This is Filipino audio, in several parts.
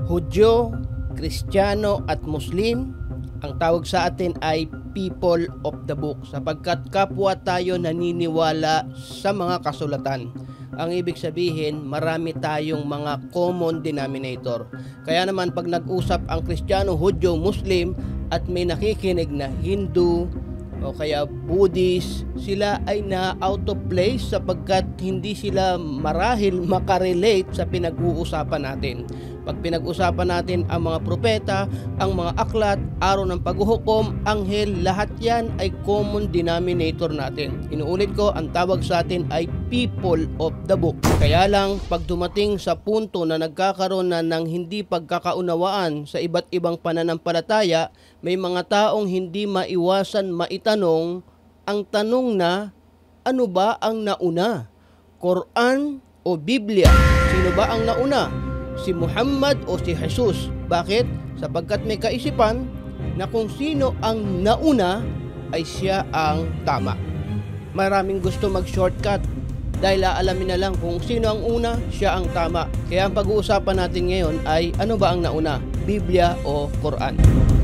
Hudyo, Kristiyano at Muslim, ang tawag sa atin ay people of the book sapagkat kapwa tayo naniniwala sa mga kasulatan. Ang ibig sabihin, marami tayong mga common denominator. Kaya naman pag nag-usap ang Kristiyano, Hudyo, Muslim at may nakikinig na Hindu o kaya Buddhist, sila ay na out of place sapagkat hindi sila marahil makarelate sa pinag-uusapan natin. Pag pinag-usapan natin ang mga propeta, ang mga aklat, araw ng paghuhukom, anghel, lahat yan ay common denominator natin. Inuulit ko, ang tawag sa atin ay people of the book. Kaya lang, pag dumating sa punto na nagkakaroon na ng hindi pagkakaunawaan sa iba't ibang pananampalataya, may mga taong hindi maiwasan maitanong ang tanong na, ano ba ang nauna? Quran o Biblia? Sino ba ang nauna? Si Muhammad o si Jesus? Bakit? Sapagkat may kaisipan na kung sino ang nauna ay siya ang tama. Maraming gusto mag-shortcut dahil aalamin na lang kung sino ang una, siya ang tama. Kaya ang pag-uusapan natin ngayon ay ano ba ang nauna? Biblia o Quran?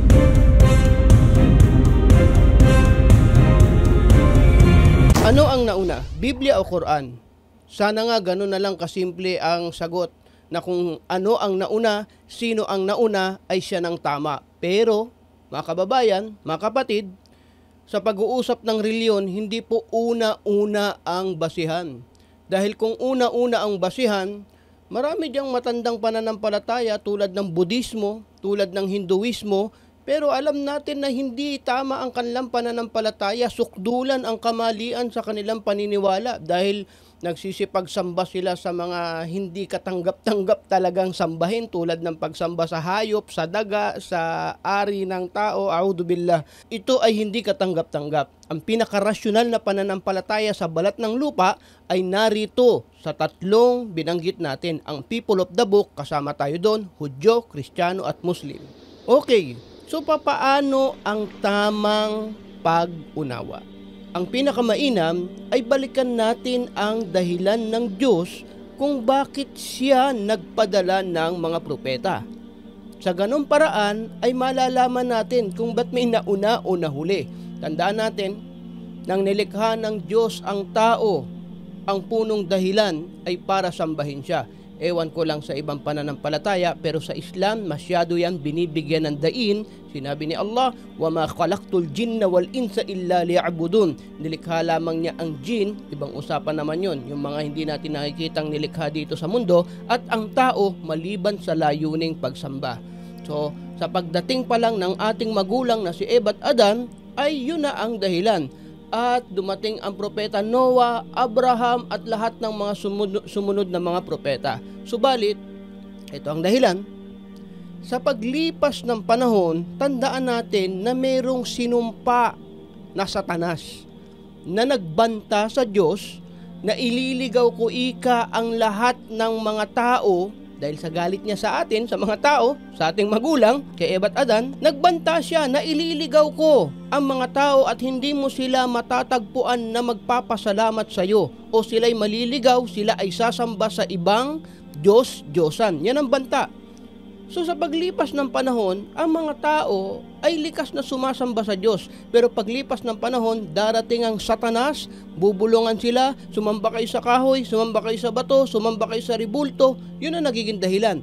Ano ang nauna? Biblia o Quran? Sana nga ganun na lang kasimple ang sagot na kung ano ang nauna, sino ang nauna ay siya ng tama. Pero, mga kababayan, mga kapatid, sa pag-uusap ng reliyon, hindi po una-una ang basihan. Dahil kung una-una ang basihan, marami diyang matandang pananampalataya tulad ng Budismo, tulad ng Hinduismo, pero alam natin na hindi tama ang kanilang pananampalataya, sukdulan ang kamalian sa kanilang paniniwala dahil nagsisipagsamba sila sa mga hindi katanggap-tanggap talagang sambahin tulad ng pagsamba sa hayop, sa daga, sa ari ng tao, a'udzubillah. Ito ay hindi katanggap-tanggap. Ang pinakarasyonal na pananampalataya sa balat ng lupa ay narito sa tatlong binanggit natin. Ang people of the book, kasama tayo doon, Hudyo, Kristiyano at Muslim. Okay, so papaano ang tamang pag-unawa? Ang pinakamainam ay balikan natin ang dahilan ng Diyos kung bakit siya nagpadala ng mga propeta. Sa ganung paraan ay malalaman natin kung ba't may nauna o nahuli. Tandaan natin, nang nilikha ng Diyos ang tao, ang punong dahilan ay para sambahin siya. Ewan ko lang sa ibang pananampalataya, pero sa Islam masyado yan binibigyan ng dain. Sinabi ni Allah, وَمَا خَلَقْتُ الْجِنَّ وَالْإِنسَ إِلَّا لِيَعْبُدُونَ. Nilikha lamang niya ang jin, ibang usapan naman yun, yung mga hindi natin nakikitang nilikha dito sa mundo, at ang tao maliban sa layuning pagsamba. So, sa pagdating pa lang ng ating magulang na si Eva at Adan, ay yun na ang dahilan. At dumating ang propeta Noah, Abraham at lahat ng mga sumunod na mga propeta. Subalit, ito ang dahilan. Sa paglipas ng panahon, tandaan natin na mayroong sinumpa na Satanas na nagbanta sa Diyos na ililigaw ko ika ang lahat ng mga tao dahil sa galit niya sa atin, sa mga tao, sa ating magulang, kay Eva at Adan, nagbanta siya na ililigaw ko ang mga tao at hindi mo sila matatagpuan na magpapasalamat sa iyo o sila'y maliligaw, sila ay sasamba sa ibang Diyos-Diyosan. Yan ang banta. So sa paglipas ng panahon, ang mga tao ay likas na sumasamba sa Diyos. Pero paglipas ng panahon, darating ang Satanas, bubulungan sila, sumamba kayo sa kahoy, sumamba kayo sa bato, sumamba kayo sa ribulto. Yun ang nagiging dahilan.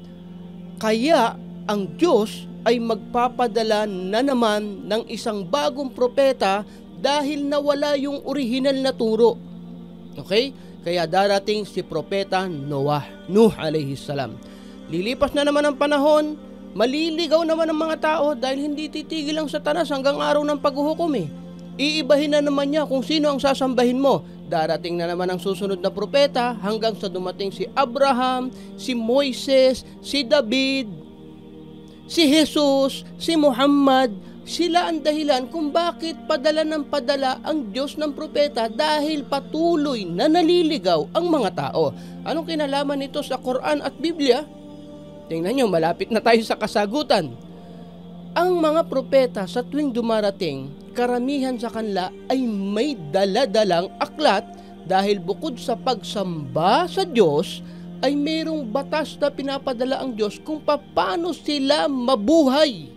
Kaya ang Diyos ay magpapadala na naman ng isang bagong propeta dahil nawala yung orihinal na turo. Okay? Kaya darating si propeta Noah, Nuh alayhi salam. Lilipas na naman ang panahon, maliligaw naman ang mga tao dahil hindi titigil ang Satanas hanggang araw ng paghuhukom eh. Iibahin na naman niya kung sino ang sasambahin mo. Darating na naman ang susunod na propeta hanggang sa dumating si Abraham, si Moises, si David, si Jesus, si Muhammad. Sila ang dahilan kung bakit padala ng padala ang Diyos ng propeta dahil patuloy na naliligaw ang mga tao. Anong kinalaman nito sa Quran at Biblia? Tingnan nyo, malapit na tayo sa kasagutan. Ang mga propeta sa tuwing dumarating, karamihan sa kanila ay may dala-dalang aklat dahil bukod sa pagsamba sa Diyos, ay mayroong batas na pinapadala ang Diyos kung paano sila mabuhay.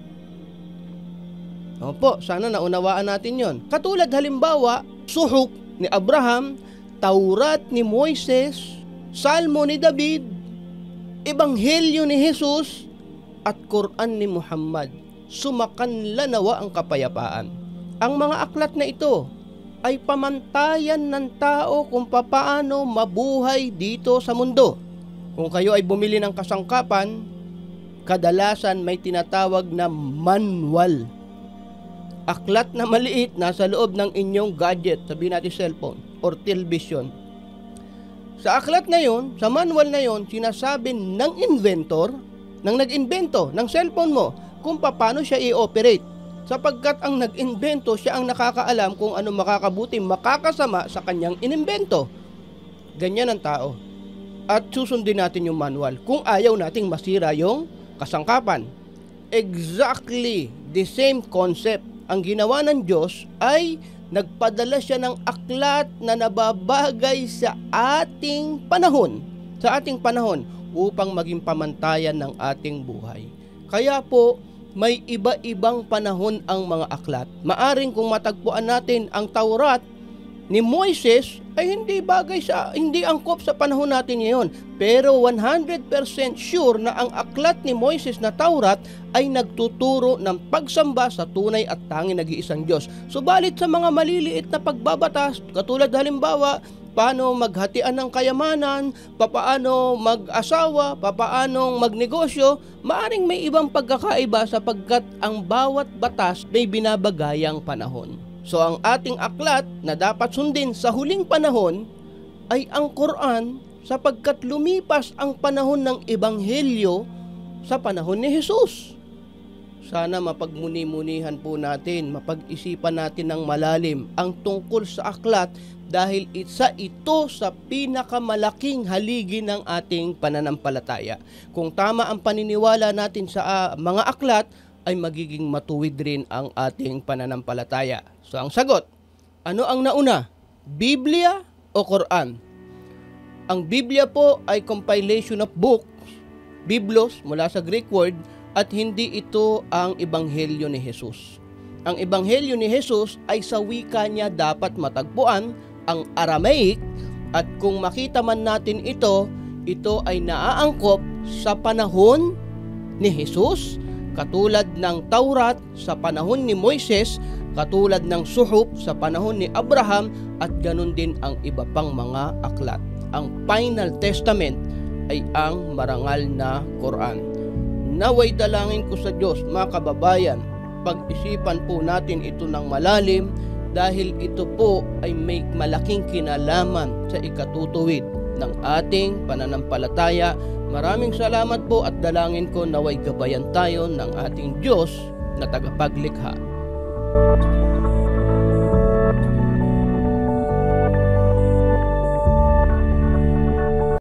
Opo, sana naunawaan natin yon. Katulad halimbawa, suhuf ni Abraham, Taurat ni Moises, Salmo ni David, Ebanghelyo ni Jesus, at Quran ni Muhammad. Sumakanla nawa ang kapayapaan. Ang mga aklat na ito ay pamantayan ng tao kung paano mabuhay dito sa mundo. Kung kayo ay bumili ng kasangkapan, kadalasan may tinatawag na manual. Aklat na maliit nasa loob ng inyong gadget, sabihin natin cellphone or television. Sa aklat na yon, sa manual na yon, sinasabi ng inventor, ng nag-invento ng cellphone mo, kung paano siya i-operate. Sapagkat ang nag-invento, siya ang nakakaalam kung ano makakabuti, makakasama sa kanyang inimbento. Ganyan ang tao. At susundin natin yung manual kung ayaw nating masira yung kasangkapan. Exactly the same concept. Ang ginawa ng Diyos ay nagpadala siya ng aklat na nababagay sa ating panahon. Sa ating panahon upang maging pamantayan ng ating buhay. Kaya po, may iba-ibang panahon ang mga aklat. Maaring kung matagpuan natin ang Taurat ni Moises ay hindi angkop sa panahon natin ngayon. Pero 100% sure na ang aklat ni Moises na Taurat ay nagtuturo ng pagsamba sa tunay at tanging nag-iisang Diyos. Subalit sa mga maliliit na pagbabatas, katulad halimbawa, paano maghatian ng kayamanan, papaano mag-asawa, papaano magnegosyo, maaring may ibang pagkakaiba sapagkat ang bawat batas may binabagayang panahon. So ang ating aklat na dapat sundin sa huling panahon ay ang Quran sapagkat lumipas ang panahon ng Ebanghelyo sa panahon ni Jesus. Sana mapagmuni-munihan po natin, mapag-isipan natin ng malalim ang tungkol sa aklat dahil isa ito sa pinakamalaking haligi ng ating pananampalataya. Kung tama ang paniniwala natin sa mga aklat, ay magiging matuwid rin ang ating pananampalataya. So ang sagot, ano ang nauna? Biblia o Quran? Ang Biblia po ay compilation of books, Biblos mula sa Greek word, at hindi ito ang Ebanghelyo ni Jesus. Ang Ebanghelyo ni Jesus ay sa wika niya dapat matagpuan, ang Aramaic, at kung makita man natin ito ay naaangkop sa panahon ni Jesus, katulad ng Taurat sa panahon ni Moises, katulad ng suhuf sa panahon ni Abraham, at ganun din ang iba pang mga aklat. Ang Final Testament ay ang marangal na Quran. Naway dalangin ko sa Diyos, mga kababayan, pag-isipan po natin ito ng malalim dahil ito po ay may malaking kinalaman sa ikatutuwid ng ating pananampalataya. Maraming salamat po at dalangin ko naway gabayan tayo ng ating Diyos na tagapaglikha.